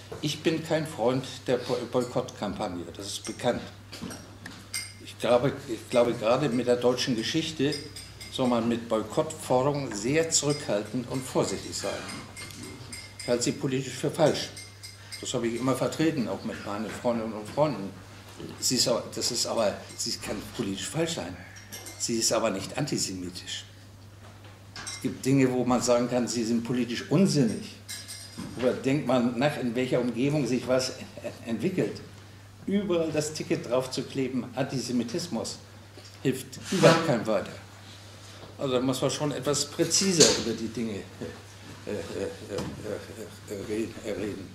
Ich bin kein Freund der Boykottkampagne, das ist bekannt. Ich glaube gerade mit der deutschen Geschichte soll man mit Boykottforderungen sehr zurückhaltend und vorsichtig sein. Ich halte sie politisch für falsch. Das habe ich immer vertreten, auch mit meinen Freundinnen und Freunden. Sie kann politisch falsch sein. Sie ist aber nicht antisemitisch. Es gibt Dinge, wo man sagen kann, sie sind politisch unsinnig. Oder denkt man nach, in welcher Umgebung sich was entwickelt. Überall das Ticket drauf zu kleben, Antisemitismus, hilft überhaupt keinem weiter. Also da muss man schon etwas präziser über die Dinge reden.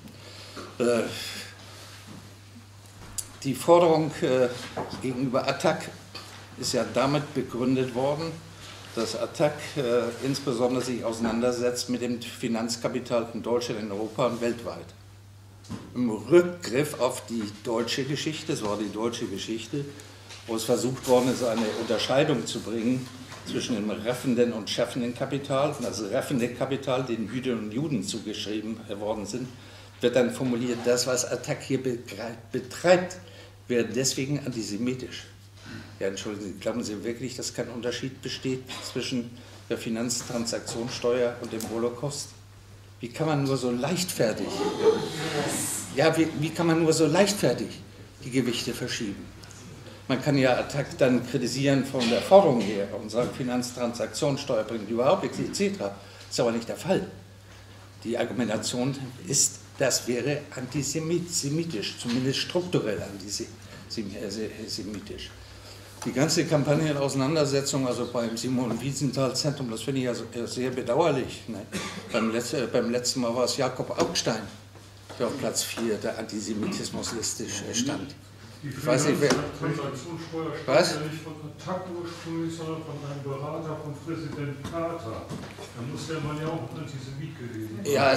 Die Forderung gegenüber Attac ist ja damit begründet worden, dass Attac insbesondere sich auseinandersetzt mit dem Finanzkapital in Deutschland, in Europa und weltweit. Im Rückgriff auf die deutsche Geschichte, es war die deutsche Geschichte, wo es versucht worden ist, eine Unterscheidung zu bringen zwischen dem raffenden und schaffenden Kapital. Und das raffende Kapital, den Jüdinnen und Juden zugeschrieben worden sind, wird dann formuliert, das, was Attac hier betreibt, wäre deswegen antisemitisch. Ja, entschuldigen Sie, glauben Sie wirklich, dass kein Unterschied besteht zwischen der Finanztransaktionssteuer und dem Holocaust? Wie kann man nur so leichtfertig, wie kann man nur so leichtfertig die Gewichte verschieben? Man kann ja Attac dann kritisieren von der Forderung her und sagen, Finanztransaktionssteuer bringt überhaupt nichts, etc. Das ist aber nicht der Fall. Die Argumentation ist, das wäre antisemitisch, zumindest strukturell antisemitisch. Die ganze Kampagnenauseinandersetzung, also beim Simon-Wiesenthal-Zentrum, das finde ich ja sehr bedauerlich. Ne? Beim letzten Mal war es Jakob Augstein, der auf Platz 4 der Antisemitismusliste stand. Ich weiß nicht, wer. Was? Ja nicht von Attac ursprünglich, sondern von einem Berater von Präsident Carter. Da muss der Mann ja auch ein Antisemit gewesen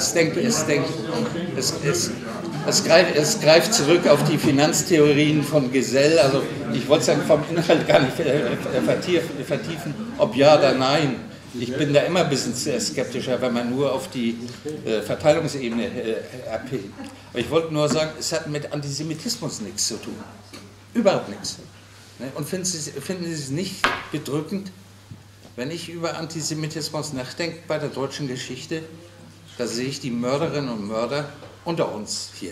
sein. Ja, es greift zurück auf die Finanztheorien von Gesell. Also ich wollte es vom Inhalt gar nicht vertiefen, ob ja oder nein. Ich bin da immer ein bisschen sehr skeptischer, wenn man nur auf die Verteilungsebene abhebt. Aber ich wollte nur sagen, es hat mit Antisemitismus nichts zu tun. Überhaupt nichts. Und finden Sie es nicht bedrückend, wenn ich über Antisemitismus nachdenke bei der deutschen Geschichte, da sehe ich die Mörderinnen und Mörder unter uns hier.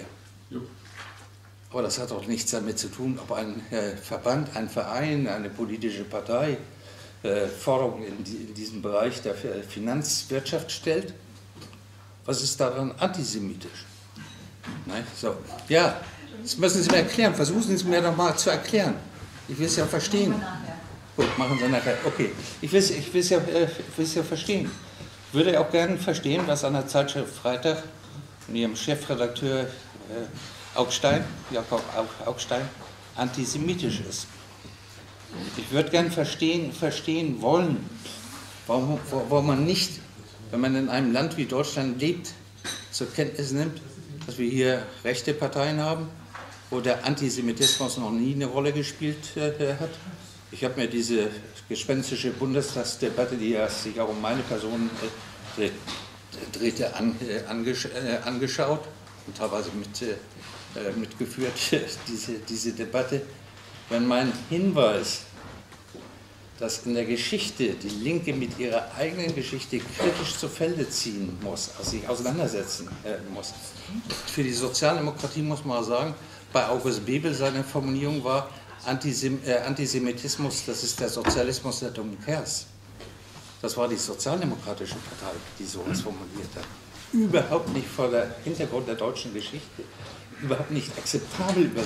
Aber das hat auch nichts damit zu tun, ob ein Verband, ein Verein, eine politische Partei Forderungen in diesem Bereich der Finanzwirtschaft stellt. Was ist daran antisemitisch? Nein? So. Ja, das müssen Sie mir erklären. Versuchen Sie es mir doch mal zu erklären. Ich will es ja verstehen. Gut, machen Sie nachher. Okay, ich will es ja verstehen. Ich würde auch gerne verstehen, was an der Zeitschrift Freitag von Ihrem Chefredakteur Jakob Augstein, antisemitisch ist. Ich würde gerne verstehen wollen, warum man nicht, wenn man in einem Land wie Deutschland lebt, zur Kenntnis nimmt, dass wir hier rechte Parteien haben, wo der Antisemitismus noch nie eine Rolle gespielt hat. Ich habe mir diese gespenstische Bundestagsdebatte, die ja sich auch um meine Person drehte, angeschaut und teilweise mitgeführt, diese Debatte. Wenn mein Hinweis, dass in der Geschichte die Linke mit ihrer eigenen Geschichte kritisch zu Felde ziehen muss, also sich auseinandersetzen muss. Für die Sozialdemokratie muss man sagen, bei August Bebel seine Formulierung war, Antisemitismus, das ist der Sozialismus der dummen Kerls. Das war die Sozialdemokratische Partei, die sowas formuliert hat. Überhaupt nicht vor dem Hintergrund der deutschen Geschichte, überhaupt nicht akzeptabel über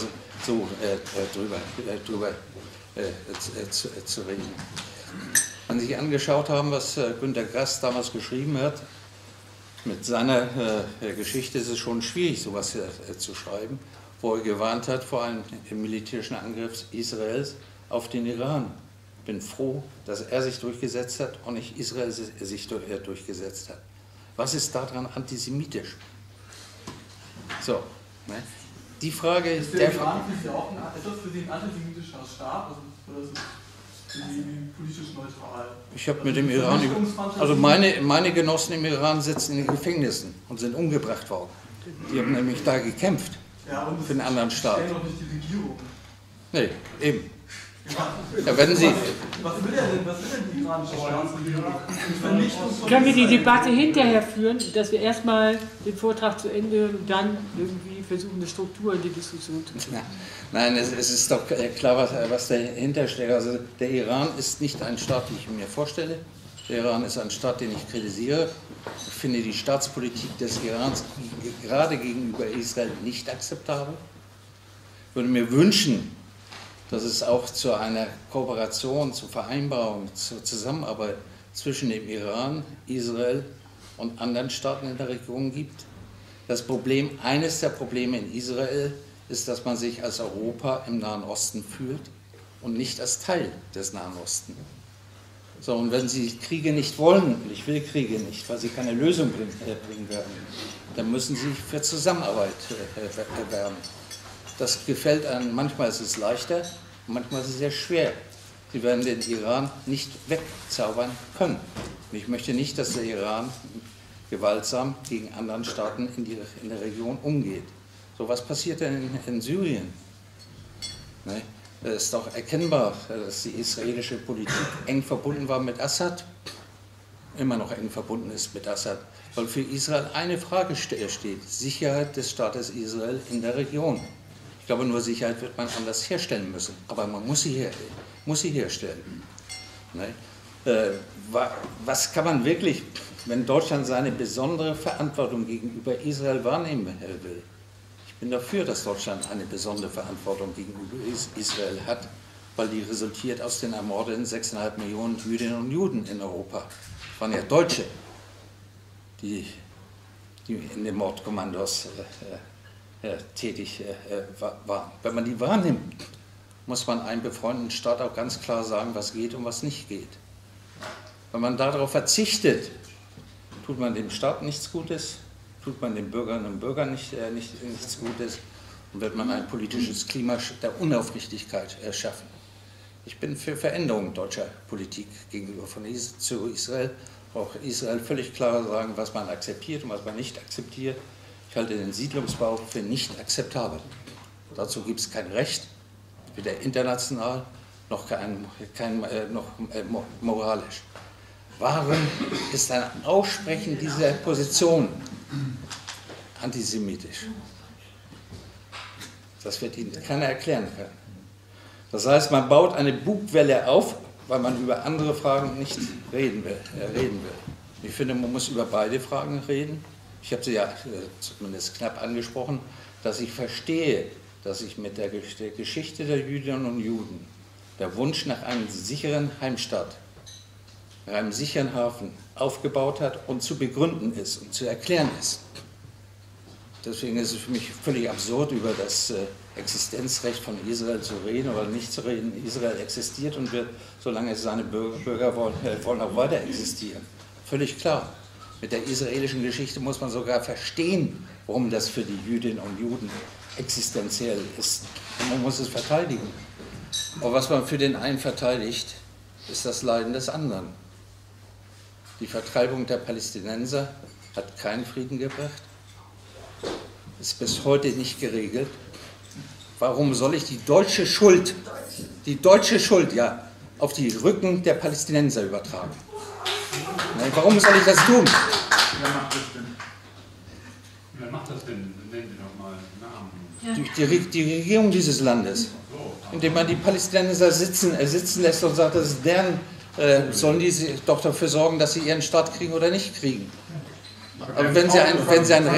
drüber zu reden. Wenn Sie sich angeschaut haben, was Günter Grass damals geschrieben hat, mit seiner Geschichte ist es schon schwierig, sowas zu schreiben, wo er gewarnt hat vor einem militärischen Angriff Israels auf den Iran. Ich bin froh, dass er sich durchgesetzt hat und nicht Israel sich durchgesetzt hat. Was ist daran antisemitisch? So, ne? Die Frage ist... Der Iran ist ja auch etwas für Sie ein antisemitischer Staat, oder ist es politisch neutral? Ich habe mit dem Iran... Also meine Genossen im Iran sitzen in den Gefängnissen und sind umgebracht worden. Die haben nämlich da gekämpft. Ja, und für einen anderen Staat. stellen doch nicht die Regierung. Nee, eben. Ja, wenn Sie, Was will denn die iranische Staatsregierung? Können wir die Debatte hinterher führen, dass wir erstmal den Vortrag zu Ende hören und dann irgendwie versuchen, eine Struktur in die Diskussion zu bringen? nein, es ist doch klar, was dahinter steckt. Also der Iran ist nicht ein Staat, den ich mir vorstelle. Der Iran ist ein Staat, den ich kritisiere. Ich finde die Staatspolitik des Irans gerade gegenüber Israel nicht akzeptabel. Ich würde mir wünschen, dass es auch zu einer Kooperation, zur Vereinbarung, zur Zusammenarbeit zwischen dem Iran, Israel und anderen Staaten in der Region gibt. Das Problem, eines der Probleme in Israel ist, dass man sich als Europa im Nahen Osten fühlt und nicht als Teil des Nahen Osten. So, und wenn Sie Kriege nicht wollen, und ich will Kriege nicht, weil sie keine Lösung bringen werden, dann müssen Sie sich für Zusammenarbeit werben. Das gefällt einem, manchmal ist es leichter, manchmal ist es sehr schwer. Sie werden den Iran nicht wegzaubern können. Und ich möchte nicht, dass der Iran gewaltsam gegen anderen Staaten in der Region umgeht. So, was passiert denn in Syrien? Ne? Es ist doch erkennbar, dass die israelische Politik eng verbunden war mit Assad, immer noch eng verbunden ist mit Assad, weil für Israel eine Frage steht: Sicherheit des Staates Israel in der Region. Ich glaube, nur Sicherheit wird man anders herstellen müssen, aber man muss sie herstellen. Was kann man wirklich, wenn Deutschland seine besondere Verantwortung gegenüber Israel wahrnehmen will? Ich bin dafür, dass Deutschland eine besondere Verantwortung gegenüber Israel hat, weil die resultiert aus den ermordeten 6,5 Millionen Jüdinnen und Juden in Europa. Das waren ja Deutsche, die in den Mordkommandos tätig waren. Wenn man die wahrnimmt, muss man einem befreundeten Staat auch ganz klar sagen, was geht und was nicht geht. Wenn man darauf verzichtet, tut man dem Staat nichts Gutes, tut man den Bürgerinnen und Bürgern nichts Gutes und wird man ein politisches Klima der Unaufrichtigkeit erschaffen. Ich bin für Veränderung deutscher Politik gegenüber zu Israel. Auch Israel völlig klar sagen, was man akzeptiert und was man nicht akzeptiert. Ich halte den Siedlungsbau für nicht akzeptabel. Dazu gibt es kein Recht, weder international noch moralisch. Warum ist ein Aussprechen dieser Position antisemitisch? Das wird Ihnen keiner erklären können. Das heißt, man baut eine Bugwelle auf, weil man über andere Fragen nicht reden will. Ich finde, man muss über beide Fragen reden. Ich habe sie ja zumindest knapp angesprochen, dass ich verstehe, dass sich mit der Geschichte der Jüdinnen und Juden der Wunsch nach einem sicheren Heimstaat, nach einem sicheren Hafen aufgebaut hat und zu begründen ist und zu erklären ist. Deswegen ist es für mich völlig absurd, über das Existenzrecht von Israel zu reden oder nicht zu reden. Israel existiert und wird, solange es seine Bürger wollen, auch weiter existieren. Völlig klar. Mit der israelischen Geschichte muss man sogar verstehen, warum das für die Jüdinnen und Juden existenziell ist. Und man muss es verteidigen. Aber was man für den einen verteidigt, ist das Leiden des anderen. Die Vertreibung der Palästinenser hat keinen Frieden gebracht, ist bis heute nicht geregelt. Warum soll ich die deutsche Schuld ja, auf die Rücken der Palästinenser übertragen? Warum soll ich das tun? Wer macht das denn? Wer macht das denn? Nennen Sie doch mal Namen. Durch die Regierung dieses Landes. Indem man die Palästinenser sitzen lässt und sagt, das ist deren, sollen die doch dafür sorgen, dass sie ihren Staat kriegen oder nicht kriegen. Aber wenn sie ein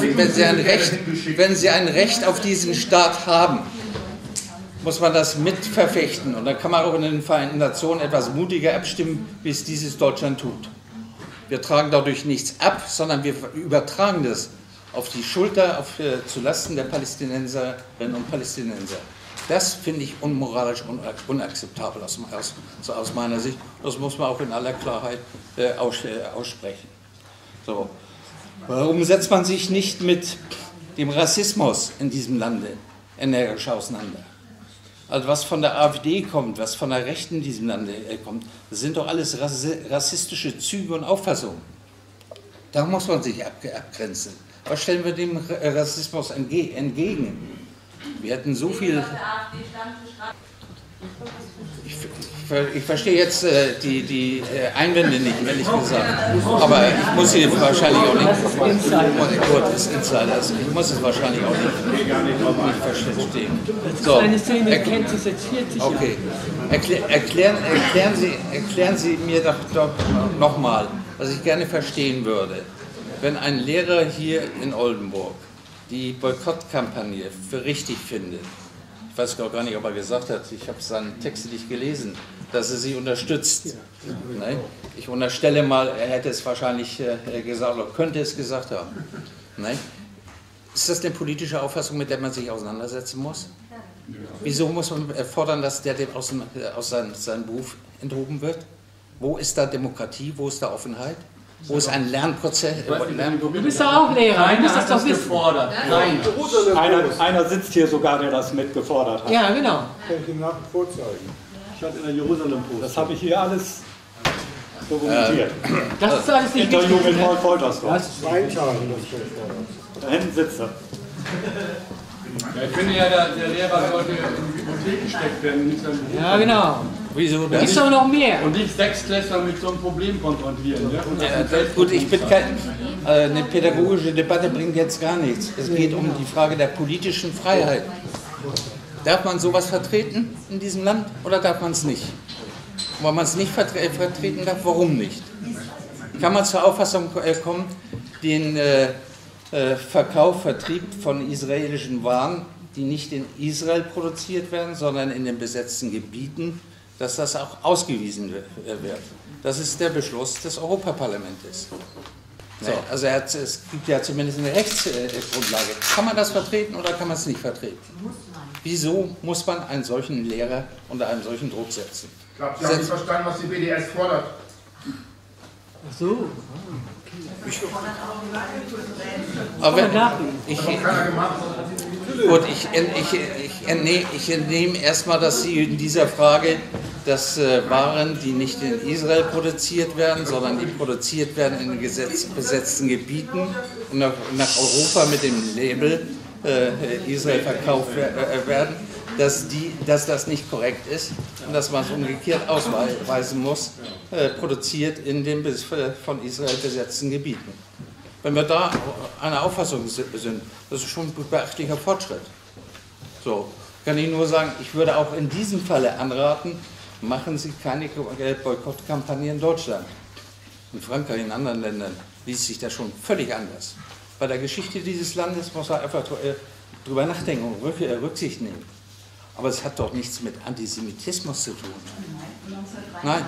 Recht auf diesen Staat haben, muss man das mitverfechten. Und dann kann man auch in den Vereinten Nationen etwas mutiger abstimmen, wie es dieses Deutschland tut. Wir tragen dadurch nichts ab, sondern wir übertragen das auf die Schulter, zulasten der Palästinenserinnen und Palästinenser. Das finde ich unmoralisch und unakzeptabel aus meiner Sicht. Das muss man auch in aller Klarheit aussprechen. So. Warum setzt man sich nicht mit dem Rassismus in diesem Lande energisch auseinander? Also was von der AfD kommt, was von der Rechten in diesem Lande kommt, das sind doch alles rassistische Züge und Auffassungen. Da muss man sich abgrenzen. Was stellen wir dem Rassismus entgegen? Wir hätten so viel... Ich verstehe jetzt die Einwände nicht, ehrlich gesagt. Aber ich muss sie wahrscheinlich auch nicht... Gut, das ist Insider. Ich muss es wahrscheinlich auch nicht verstehen. So, eine Szene, kennt sich seit 40 Jahren. Okay. Erklären Sie mir doch nochmal, was ich gerne verstehen würde. Wenn ein Lehrer hier in Oldenburg die Boykottkampagne für richtig findet, ich weiß gar nicht, ob er gesagt hat, ich habe seinen Text nicht gelesen, dass er sie unterstützt. Nein? Ich unterstelle mal, er hätte es wahrscheinlich gesagt oder könnte es gesagt haben. Nein? Ist das eine politische Auffassung, mit der man sich auseinandersetzen muss? Wieso muss man fordern, dass der aus seinem Beruf enthoben wird? Wo ist da Demokratie, wo ist da Offenheit? Wo ist ein Lernprozess? Du bist doch auch Lehrer, du musst das doch wissen. Gefordert. Nein. Einer sitzt hier sogar, der das mitgefordert hat. Ja, genau. Kann ich Ihnen nach vorzeigen. Ich hatte in der Jerusalem-Post. Das habe ich hier alles dokumentiert. Das ist alles nicht Interview wichtig. mit Paul Foltersdorf. Weintagen, das steht vor. Da hinten sitzt er. Ja, ich finde ja, der Lehrer sollte in die Bibliothek gesteckt werden, nicht sein Beruf. Ja, genau. Wieso? Da ist doch noch mehr. Und nicht Sechstklässler mit so einem Problem konfrontieren. Ja? Gut, ich bin eine pädagogische Debatte bringt jetzt gar nichts. Es geht um die Frage der politischen Freiheit. Darf man sowas vertreten in diesem Land oder darf man es nicht? Wenn man es nicht vertreten darf, warum nicht? Kann man zur Auffassung kommen, den Vertrieb von israelischen Waren, die nicht in Israel produziert werden, sondern in den besetzten Gebieten, dass das auch ausgewiesen wird. Das ist der Beschluss des Europaparlamentes. So, also es gibt ja zumindest eine Rechtsgrundlage. Kann man das vertreten oder kann man es nicht vertreten? Wieso muss man einen solchen Lehrer unter einem solchen Druck setzen? Ich glaube, Sie haben nicht verstanden, was die BDS fordert. Ach so. Aber ich entnehme erstmal, dass Sie in dieser Frage, dass Waren, die nicht in Israel produziert werden, sondern die produziert werden in besetzten Gebieten und nach Europa mit dem Label Israel verkauft werden, dass das nicht korrekt ist und dass man es umgekehrt ausweisen muss, produziert in den von Israel besetzten Gebieten. Wenn wir da einer Auffassung sind, das ist schon ein beachtlicher Fortschritt. So, kann ich nur sagen, ich würde auch in diesem Falle anraten, machen Sie keine Boykottkampagne in Deutschland. In Frankreich, in anderen Ländern liest sich das schon völlig anders. Bei der Geschichte dieses Landes muss man einfach drüber nachdenken und Rücksicht nehmen. Aber es hat doch nichts mit Antisemitismus zu tun. Nein.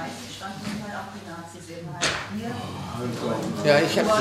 Ja, ich habe...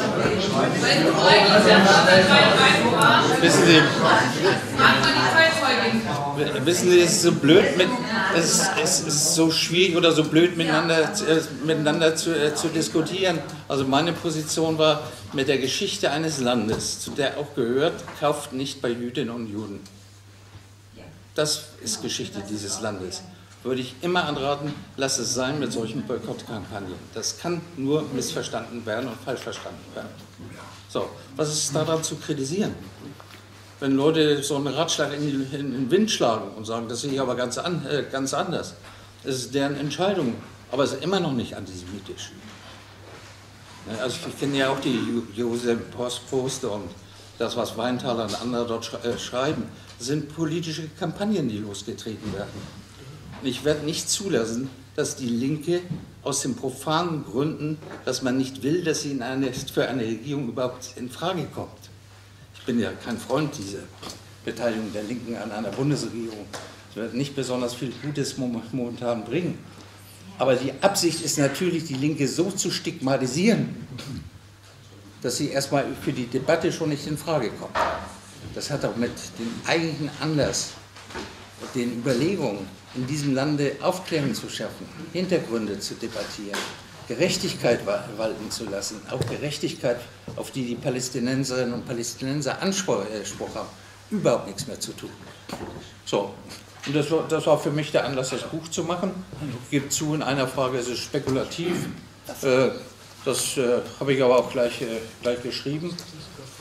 Wissen Sie, es ist so blöd, es ist so schwierig oder so blöd miteinander zu diskutieren. Also meine Position war, mit der Geschichte eines Landes, zu der auch gehört, kauft nicht bei Jüdinnen und Juden. Das ist Geschichte dieses Landes. Würde ich immer anraten, lass es sein mit solchen Boykottkampagnen. Das kann nur missverstanden werden und falsch verstanden werden. So, was ist daran zu kritisieren? Wenn Leute so einen Ratschlag in den Wind schlagen und sagen, das sehe ich aber ganz anders. Das ist deren Entscheidung, aber es ist immer noch nicht antisemitisch. Also ich kenne ja auch die Jerusalem-Post und das, was Weintaler und andere dort schreiben, sind politische Kampagnen, die losgetreten werden. Und ich werde nicht zulassen, dass die Linke aus den profanen Gründen, dass man nicht will, dass sie für eine Regierung überhaupt in Frage kommt. Ich bin ja kein Freund dieser Beteiligung der Linken an einer Bundesregierung. Es wird nicht besonders viel Gutes momentan bringen. Aber die Absicht ist natürlich, die Linke so zu stigmatisieren, dass sie erstmal für die Debatte schon nicht in Frage kommt. Das hat auch mit dem eigentlichen Anlass, den Überlegungen in diesem Lande Aufklärung zu schaffen, Hintergründe zu debattieren, Gerechtigkeit walten zu lassen, auch Gerechtigkeit, auf die die Palästinenserinnen und Palästinenser Anspruch haben, überhaupt nichts mehr zu tun. So, und das war für mich der Anlass, das Buch zu machen. Ich gebe zu, in einer Frage ist es spekulativ. Das habe ich aber auch gleich geschrieben.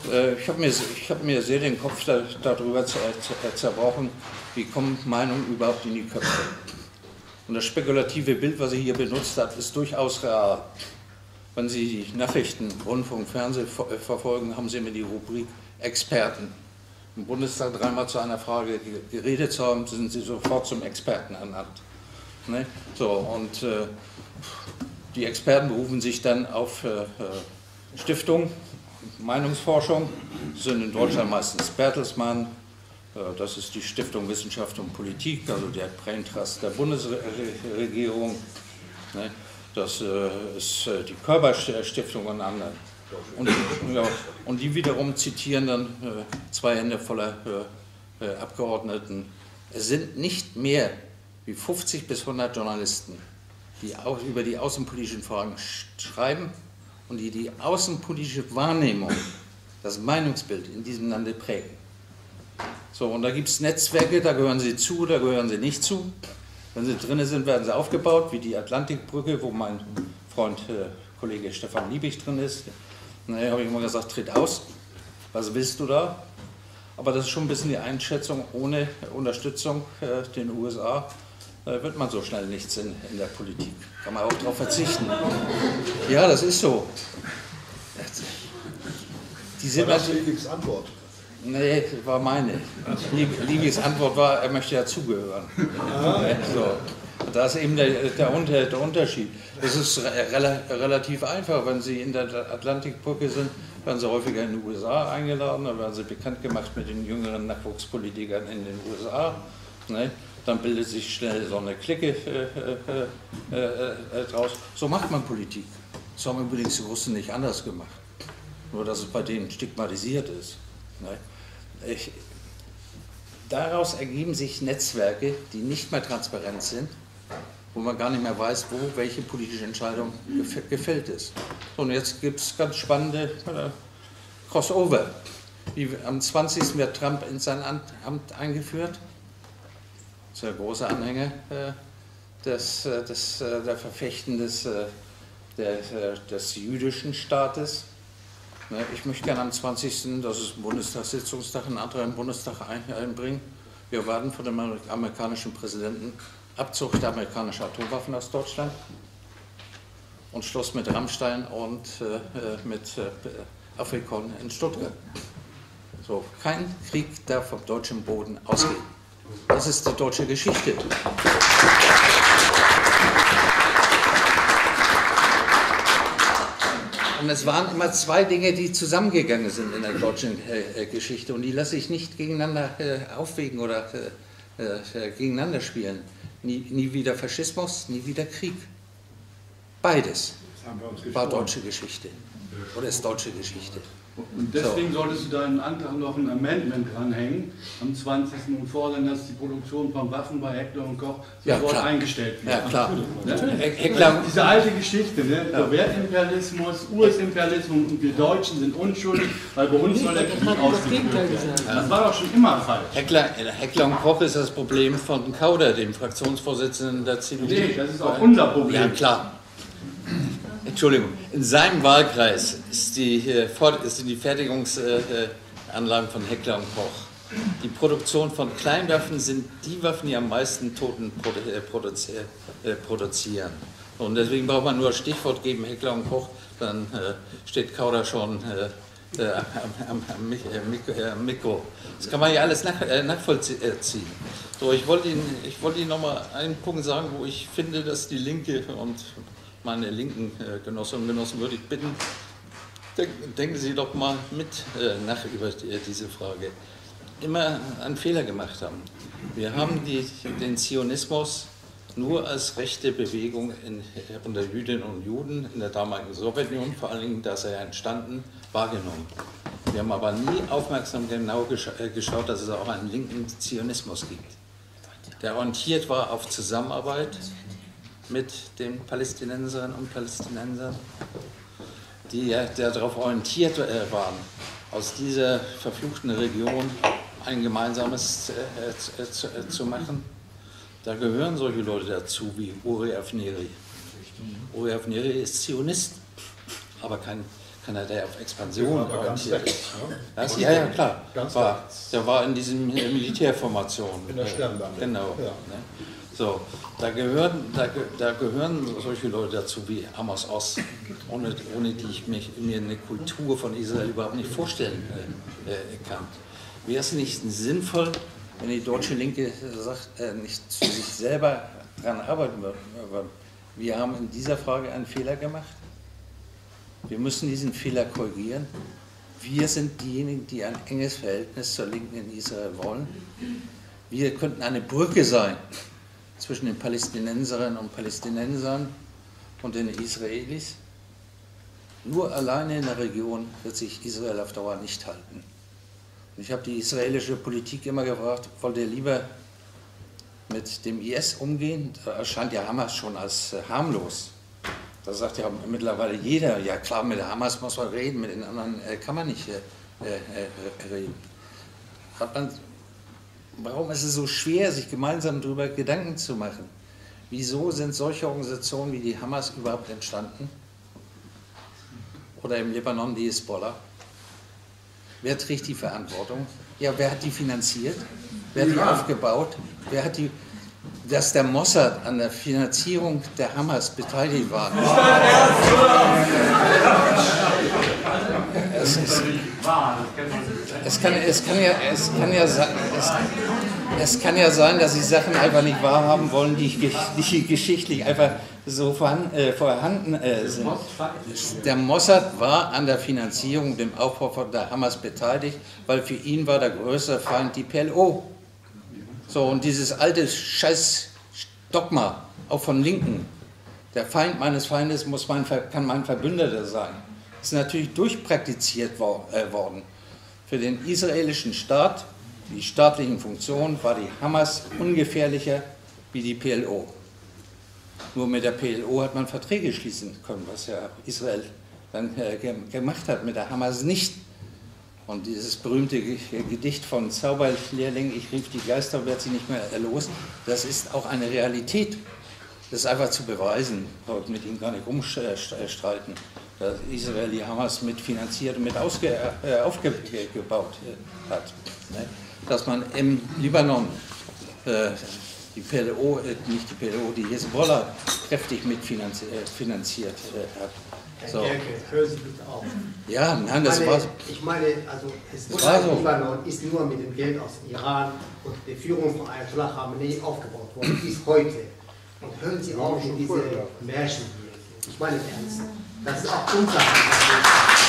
Ich hab mir sehr den Kopf darüber zerbrochen, wie kommen Meinungen überhaupt in die Köpfe. Und das spekulative Bild, was sie hier benutzt hat, ist durchaus real. Wenn Sie die Nachrichten, Rundfunk, Fernsehen verfolgen, haben Sie immer die Rubrik Experten. Im Bundestag dreimal zu einer Frage geredet zu haben, sind Sie sofort zum Experten ernannt. Ne? So, und die Experten berufen sich dann auf Stiftungen, Meinungsforschung, sind in Deutschland meistens Bertelsmann, das ist die Stiftung Wissenschaft und Politik, also der Brain Trust der Bundesregierung, ne? Das ist die Körber-Stiftung und anderen. Und die wiederum zitieren dann 2 Hände voller Abgeordneten. Es sind nicht mehr wie 50 bis 100 Journalisten, die auch über die außenpolitischen Fragen schreiben und die außenpolitische Wahrnehmung, das Meinungsbild in diesem Lande prägen. So, und da gibt es Netzwerke, da gehören sie zu, da gehören sie nicht zu. Wenn sie drin sind, werden sie aufgebaut, wie die Atlantikbrücke, wo mein Freund, Kollege Stefan Liebig drin ist. Da habe ich immer gesagt, tritt aus, was willst du da? Aber das ist schon ein bisschen die Einschätzung, ohne Unterstützung den USA wird man so schnell nichts in der Politik. Kann man auch darauf verzichten. Ja, das ist so. War das Liebigs Antwort? Nee, war meine. Liebigs Antwort war, er möchte ja zugehören. So. Da ist eben der Unterschied. Es ist relativ einfach, wenn Sie in der Atlantikbrücke sind, werden Sie häufiger in den USA eingeladen, dann werden Sie bekannt gemacht mit den jüngeren Nachwuchspolitikern in den USA. Ne? Dann bildet sich schnell so eine Clique draus. So macht man Politik. Das haben übrigens die Russen nicht anders gemacht. Nur, dass es bei denen stigmatisiert ist. Ne? Daraus ergeben sich Netzwerke, die nicht mehr transparent sind, wo man gar nicht mehr weiß, wo welche politische Entscheidung gefällt ist. So, und jetzt gibt es ganz spannende Crossover. Am 20. wird Trump in sein Amt eingeführt. Das ist ein großer Anhänger der Verfechten des jüdischen Staates. Ich möchte gerne am 20., das ist ein Bundestagssitzungstag, einen Antrag im Bundestag einbringen. Wir warten von dem amerikanischen Präsidenten Abzug der amerikanischen Atomwaffen aus Deutschland und Schluss mit Rammstein und mit Afrikon in Stuttgart. So, kein Krieg darf vom deutschen Boden ausgehen. Das ist die deutsche Geschichte. Und es waren immer 2 Dinge, die zusammengegangen sind in der deutschen Geschichte und die lasse ich nicht gegeneinander aufwägen oder gegeneinander spielen. Nie wieder Faschismus, nie wieder Krieg. Beides war deutsche Geschichte oder ist deutsche Geschichte. Und deswegen solltest du deinen Antrag noch ein Amendment dranhängen am 20. und fordern, dass die Produktion von Waffen bei Heckler und Koch sofort eingestellt wird. Ja, klar. Ne? Diese alte Geschichte, ne? Sowjetimperialismus, US-Imperialismus und wir Deutschen sind unschuldig, weil bei uns soll der Krieg ausgeführt werden. Das war doch schon immer falsch. Heckler und Koch ist das Problem von Kauder, dem Fraktionsvorsitzenden der CDU. Nee, das ist auch unser Problem. Ja, klar. Entschuldigung, in seinem Wahlkreis sind die Fertigungsanlagen von Heckler und Koch. Die Produktion von Kleinwaffen sind die Waffen, die am meisten Toten produzieren. Und deswegen braucht man nur ein Stichwort geben, Heckler und Koch, dann steht Kauder schon am Mikro. Das kann man ja alles nachvollziehen. So, ich wollte Ihnen noch mal einen Punkt sagen, wo ich finde, dass die Linke und meine linken Genossinnen und Genossen würde ich bitten, denken Sie doch mal mit nach über diese Frage. Immer einen Fehler gemacht haben. Wir haben den Zionismus nur als rechte Bewegung unter Jüdinnen und Juden in der damaligen Sowjetunion, vor allen Dingen, da ist er entstanden, wahrgenommen. Wir haben aber nie aufmerksam genau geschaut, dass es auch einen linken Zionismus gibt, der orientiert war auf Zusammenarbeit mit den Palästinenserinnen und Palästinensern, die darauf orientiert waren, aus dieser verfluchten Region ein gemeinsames zu machen. Da gehören solche Leute dazu wie Uri Avneri. Uri Avneri ist Zionist, aber Kanada auf Expansion orientiert ist. Ja, klar. Der war in diesen Militärformationen. In der Sternbahn. Genau. Ja. Ne? So, da gehören solche Leute dazu wie Amos Oz, ohne die ich mir eine Kultur von Israel überhaupt nicht vorstellen kann. Wäre es nicht sinnvoll, wenn die deutsche Linke sagt, nicht zu sich selber daran arbeiten würde? Wir haben in dieser Frage einen Fehler gemacht. Wir müssen diesen Fehler korrigieren. Wir sind diejenigen, die ein enges Verhältnis zur Linken in Israel wollen. Wir könnten eine Brücke sein zwischen den Palästinenserinnen und Palästinensern und den Israelis. Nur alleine in der Region wird sich Israel auf Dauer nicht halten. Und ich habe die israelische Politik immer gefragt, wollt ihr lieber mit dem IS umgehen? Da erscheint ja Hamas schon als harmlos. Da sagt ja mittlerweile jeder, ja klar, mit der Hamas muss man reden, mit den anderen kann man nicht reden. Warum ist es so schwer, sich gemeinsam darüber Gedanken zu machen? Wieso sind solche Organisationen wie die Hamas überhaupt entstanden? Oder im Libanon die Hisbollah? Wer trägt die Verantwortung? Ja, wer hat die finanziert? Wer hat die aufgebaut? Wer hat die... Dass der Mossad an der Finanzierung der Hamas beteiligt war. Es kann ja sein, dass sie Sachen einfach nicht wahrhaben wollen, die geschichtlich einfach so vorhanden sind. Der Mossad war an der Finanzierung, dem Aufbau von der Hamas beteiligt, weil für ihn war der größere Feind die PLO. So, und dieses alte Scheiß-Dogma, auch von Linken, der Feind meines Feindes kann mein Verbündeter sein, ist natürlich durchpraktiziert worden. Für den israelischen Staat, die staatlichen Funktionen, war die Hamas ungefährlicher wie die PLO. Nur mit der PLO hat man Verträge schließen können, was ja Israel dann gemacht hat, mit der Hamas nicht. Und dieses berühmte Gedicht von Zauberlehrling, ich rief die Geister, werd sie nicht mehr los, das ist auch eine Realität. Das ist einfach zu beweisen, mit ihm gar nicht rumstreiten, dass Israel die Hamas mitfinanziert und mit aufgebaut hat. Dass man im Libanon die PLO, nicht die PLO, die Hisbollah kräftig mitfinanziert hat. So. Herr Gerke, hören Sie bitte auf. Ja, nein, das war so. Ich meine, also Hisbollah im Libanon ist nur mit dem Geld aus Iran und der Führung von Ayatollah Khamenei aufgebaut worden, bis heute. Und hören Sie auf mit diesen Märchen hier. Ich meine ernst. Das ist auch unsachlich.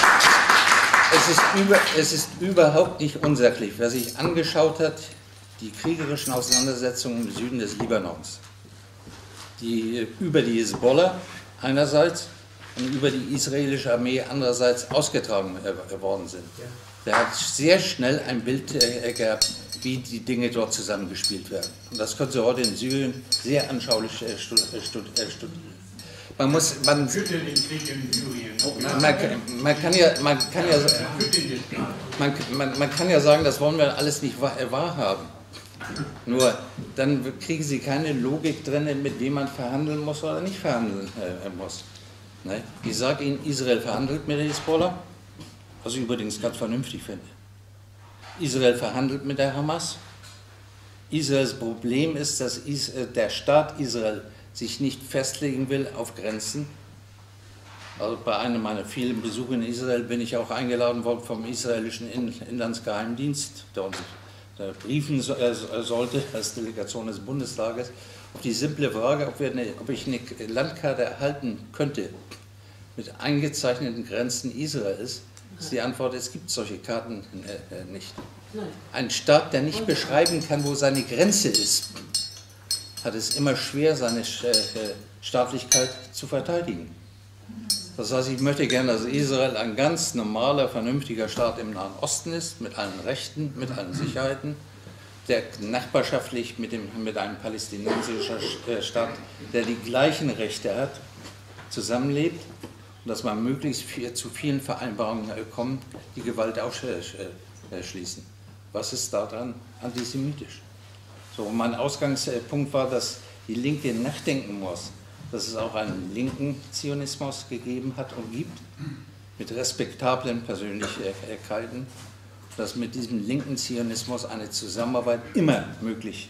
Es ist überhaupt nicht unsachlich. Wer sich angeschaut hat, die kriegerischen Auseinandersetzungen im Süden des Libanons, die über die Hisbollah einerseits und über die israelische Armee andererseits ausgetragen worden sind. Der hat sehr schnell ein Bild gehabt, wie die Dinge dort zusammengespielt werden. Und das können Sie heute in Syrien sehr anschaulich studieren. Man kann ja sagen, das wollen wir alles nicht wahrhaben. Nur dann kriegen Sie keine Logik drin, mit wem man verhandeln muss oder nicht verhandeln muss. Ich sage Ihnen, Israel verhandelt mit der Hisbollah, was ich übrigens ganz vernünftig finde. Israel verhandelt mit der Hamas. Israels Problem ist, dass der Staat Israel sich nicht festlegen will auf Grenzen. Also bei einem meiner vielen Besuche in Israel bin ich auch eingeladen worden vom israelischen Inlandsgeheimdienst, der uns briefen sollte als Delegation des Bundestages, auf die simple Frage, ob ich eine Landkarte erhalten könnte mit eingezeichneten Grenzen Israels, ist die Antwort, es gibt solche Karten nicht. Ein Staat, der nicht beschreiben kann, wo seine Grenze ist, hat es immer schwer, seine Staatlichkeit zu verteidigen. Das heißt, ich möchte gerne, dass Israel ein ganz normaler, vernünftiger Staat im Nahen Osten ist, mit allen Rechten, mit allen Sicherheiten, der nachbarschaftlich mit einem palästinensischen Staat, der die gleichen Rechte hat, zusammenlebt und dass man möglichst zu vielen Vereinbarungen kommt, die Gewalt ausschließen. Was ist daran antisemitisch? So, mein Ausgangspunkt war, dass die Linke nachdenken muss, dass es auch einen linken Zionismus gegeben hat und gibt, mit respektablen Persönlichkeiten, dass mit diesem linken Zionismus eine Zusammenarbeit immer möglich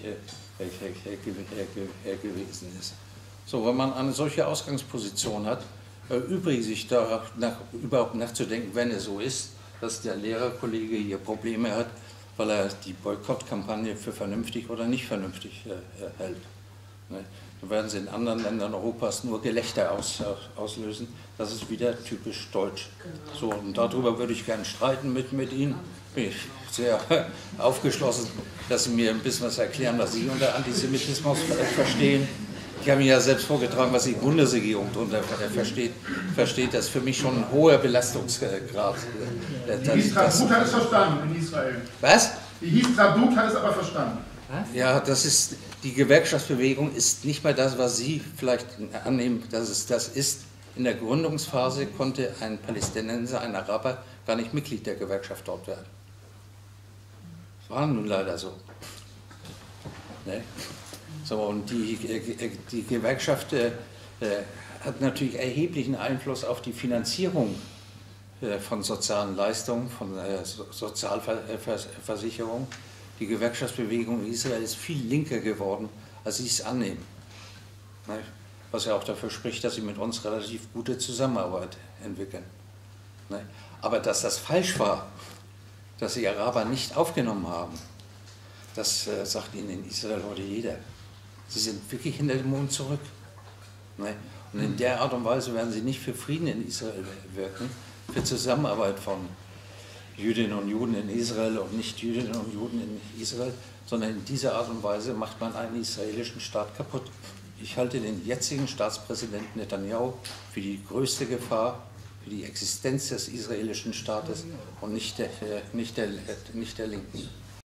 gewesen ist. So, wenn man eine solche Ausgangsposition hat, erübrigt sich da überhaupt nachzudenken, wenn es so ist, dass der Lehrerkollege hier Probleme hat, weil er die Boykottkampagne für vernünftig oder nicht vernünftig hält. Dann werden sie in anderen Ländern Europas nur Gelächter auslösen. Das ist wieder typisch deutsch. So, und darüber würde ich gerne streiten mit Ihnen. Bin ich sehr aufgeschlossen, dass Sie mir ein bisschen was erklären, was Sie unter Antisemitismus verstehen. Ich habe mir ja selbst vorgetragen, was die Bundesregierung darunter versteht. Das ist für mich schon ein hoher Belastungsgrad. Die Histadrut hat es verstanden in Israel. Was? Die Histadrut hat es aber verstanden. Ja, die Gewerkschaftsbewegung ist nicht mal das, was Sie vielleicht annehmen, dass es das ist. In der Gründungsphase konnte ein Palästinenser, ein Araber, gar nicht Mitglied der Gewerkschaft dort werden. Das war nun leider so. Ne? So, und die Gewerkschaft hat natürlich erheblichen Einfluss auf die Finanzierung von sozialen Leistungen, von Sozialversicherung. Die Gewerkschaftsbewegung in Israel ist viel linker geworden, als sie es annehmen. Ne? Was ja auch dafür spricht, dass sie mit uns relativ gute Zusammenarbeit entwickeln. Ne? Aber dass das falsch war, dass die Araber nicht aufgenommen haben, das sagt ihnen in Israel heute jeder. Sie sind wirklich hinter dem Mond zurück. Ne? Und in der Art und Weise werden sie nicht für Frieden in Israel wirken, für Zusammenarbeit von Jüdinnen und Juden in Israel und Nicht-Jüdinnen und Juden in Israel, sondern in dieser Art und Weise macht man einen israelischen Staat kaputt. Ich halte den jetzigen Staatspräsidenten Netanyahu für die größte Gefahr für die Existenz des israelischen Staates und nicht der Linken.